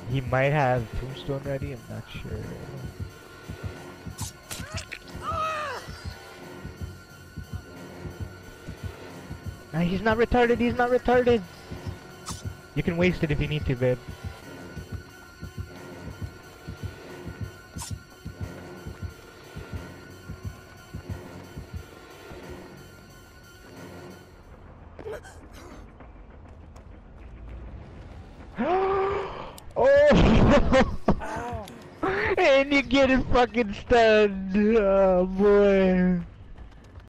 He might have Tombstone ready, I'm not sure. Nah, he's not retarded, he's not retarded! You can waste it if you need to, babe. Oh! And you get it fucking stunned! Oh boy!